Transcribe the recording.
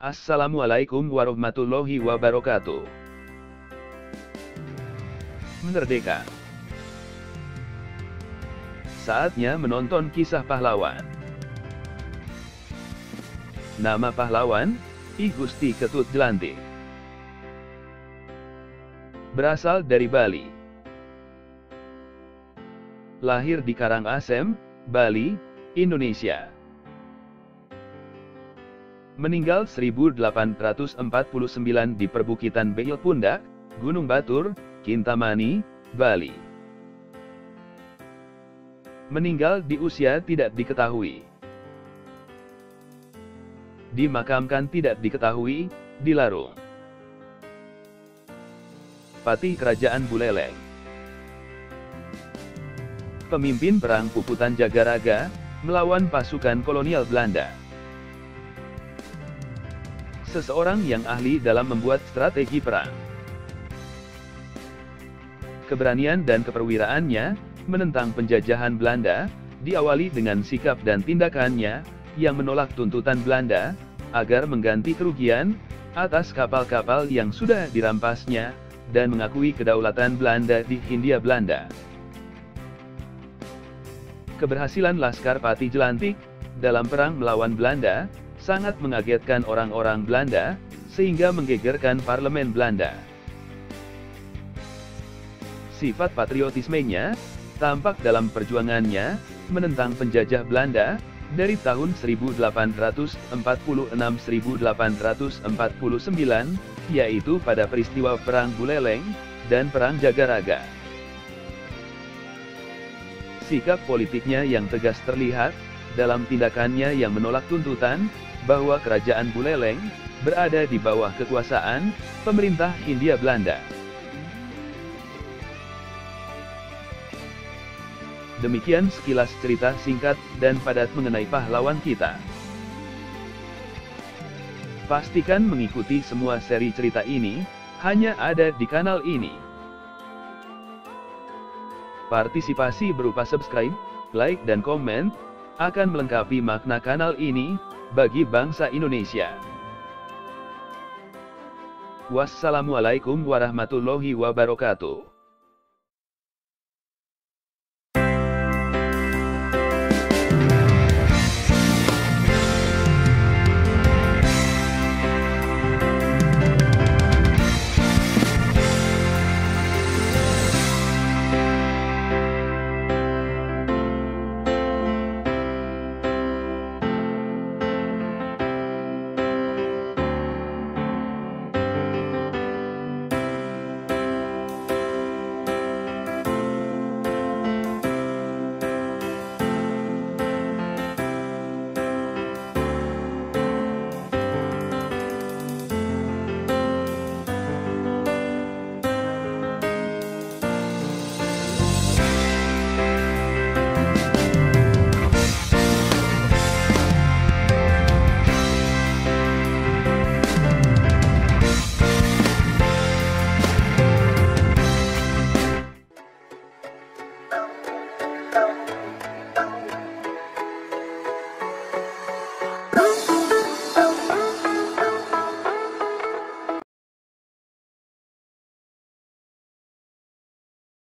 Assalamualaikum warahmatullahi wabarakatuh. Merdeka. Saatnya menonton kisah pahlawan. Nama pahlawan, I Gusti Ketut Jelantik. Berasal dari Bali. Lahir di Karangasem, Bali, Indonesia. Meninggal 1849 di perbukitan Beil Pundak, Gunung Batur, Kintamani, Bali. Meninggal di usia tidak diketahui. Dimakamkan tidak diketahui, di Larung. Patih Kerajaan Buleleng. Pemimpin Perang Puputan Jagaraga, melawan pasukan kolonial Belanda. Seseorang yang ahli dalam membuat strategi perang. Keberanian dan keperwiraannya menentang penjajahan Belanda diawali dengan sikap dan tindakannya yang menolak tuntutan Belanda agar mengganti kerugian atas kapal-kapal yang sudah dirampasnya dan mengakui kedaulatan Belanda di Hindia Belanda. Keberhasilan Laskar Patih Jelantik dalam perang melawan Belanda sangat mengagetkan orang-orang Belanda, sehingga menggegerkan parlemen Belanda. Sifat patriotismenya tampak dalam perjuangannya menentang penjajah Belanda dari tahun 1846-1849, yaitu pada peristiwa Perang Buleleng dan Perang Jagaraga. Sikap politiknya yang tegas terlihat dalam tindakannya yang menolak tuntutan bahwa kerajaan Buleleng berada di bawah kekuasaan pemerintah Hindia Belanda. Demikian sekilas cerita singkat dan padat mengenai pahlawan kita. Pastikan mengikuti semua seri cerita ini, hanya ada di kanal ini. Partisipasi berupa subscribe, like dan komen, akan melengkapi makna kanal ini bagi bangsa Indonesia. Wassalamualaikum warahmatullahi wabarakatuh.